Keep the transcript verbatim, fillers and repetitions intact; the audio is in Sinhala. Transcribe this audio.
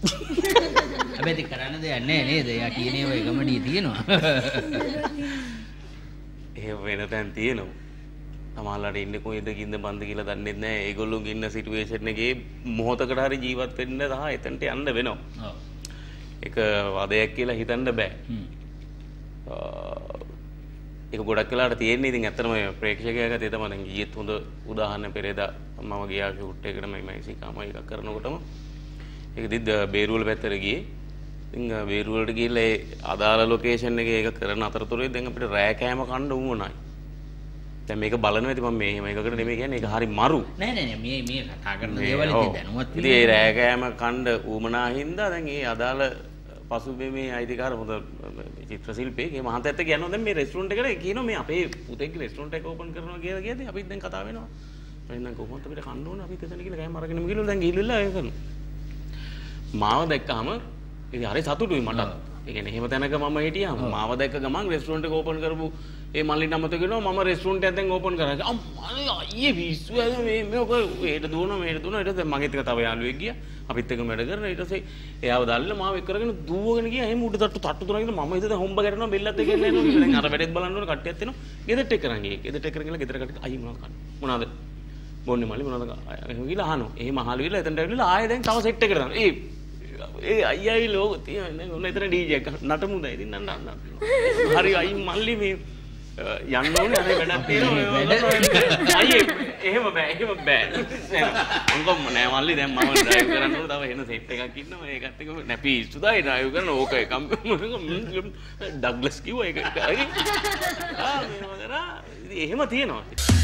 හැබැයි ඒක කරන්න දෙයක් නැහැ නේද? යා කියන්නේ ඔය කමඩිය තියෙනවා. එහෙම වෙන තැන් තියෙනවා. තමයිලාට ඉන්නේ කොහෙද කින්ද බන්ද කියලා දන්නේ නැහැ. ඒගොල්ලෝගේ ඉන්න සිටුේෂන් එකේ මොහොතකට හරි ජීවත් වෙන්න සහ එතනට යන්න වෙනවා. ඔව්. ඒක වදයක් කියලා හිතන්න බෑ. හ්ම්. ඒක ගොඩක් වෙලාවට තියෙන්නේ ඉතින් ඇත්තටම ප්‍රේක්ෂකයා ගත්තේ තමයි දැන් ගියෙත් හොඳ උදාහරණ පෙරේදා මම ගියා ෂූට් එකකට මම මැක්සිකාම එකක් කරනකොටම ඒක දිද්ද බේරුවල පැත්තට ගියේ. ඉතින් බේරුවලට ගිහලා ඒ අදාළ ලොකේෂන් එකේ ඒක කරන අතරතුරේ දැන් අපිට රෑ කෑම කන්න උවමනයි. දැන් මේක බලනවා ඉතින් මම මේ එහෙම එකකට නෙමෙයි කියන්නේ ඒක හරි මරු. නෑ නෑ නෑ මේ මේ කතා කරන දේවල් ඉතින් දැනුවත් ඉතින් ඒ රෑ කෑම කන්න උවමනා හින්දා දැන් ඒ අදාළ පසුබිමේ අයිතිකාර හොඳ චිත්‍ර ශිල්පියෙක් මේ මහත්තයත් එක්ක යනවා දැන් මේ රෙස්ටුරන්ට් එකට කියනවා මේ අපේ පුතේගේ රෙස්ටුරන්ට් එක ඕපන් කරනවා කියලා කියද්දි අපිත් දැන් කතා වෙනවා. එහෙනම් දැන් කොහොමද අපිට කන්න ඕන අපිත් එතන ගිහලා කෑම අරගෙනම ගිහලා දැන් ගිහිල්ලා ඒක කරනවා. මාව දැක්කහම ඉතින් හරි සතුටුයි මට. ඒ කියන්නේ එහෙම තැනක මම හිටියා. මාව දැක්ක ගමන් රෙස්ටුරන්ට් එක ඕපන් කරපු ඒ මල්ලිට අමතක වෙනවා මම රෙස්ටුරන්ට් එකෙන් දැන් ඕපන් කරා. අම්මා අයියේ පිස්සු මේ මේක ඒට දුවනවා මේට දුවනවා ඊට පස්සේ මගෙත් එක තව යාළුවෙක් ගියා. අපිත් එක්ක වැඩ කරන ඊට පස්සේ එයාව දැල්ලා මාව එක් කරගෙන දුවගෙන ගියා. එහෙම උඩ තට්ටු තට්ටු තුනක් ඉඳලා මම හිතුවා හොම්බ ගැටෙනවා බෙල්ලත් එක්ක එන්න එනවා කියලා. දැන් අර වැඩේත් බලන්න ඕන කට්ටියත් එනවා. ගෙදරට එක්ක කරන් ගියේ. ගෙදරට එක්ක කරන් ගිහලා ගෙදර කට්ටිය අයියේ මොනවද කන්නේ? මොනවද? බොන්නේ මල්ලි මොනවද? එහෙම ගිහලා අහනවා. එහෙම අහලා ගිහලා එතනට ඇවිල්ලා ආයෙ දැන් තව සෙට් එකකට දානවා. ඒ ඒ අයියයි ලෝක තියෙන ඔන්න එතන ඩීජේ එක නටමුද ඉතින් නන්න නන්න හරි අයි මල්ලි මේ යන්න ඕනේ අනේ වැඩක් තියෙනවා අයියේ එහෙම බෑ එහෙම බෑ අංගොම් නෑ මල්ලි දැන් මම ඩ්‍රයිව් කරන්න ඕනේ තව එන සෙට් එකක් ඉන්නවා ඒකත් එක්ක නැපි සුදායි ඩ්‍රයිව් කරන ඕක එක ඩග්ලස් කිව්වා ඒක හරි ආ මේව කරා ඉතින් එහෙම තියෙනවා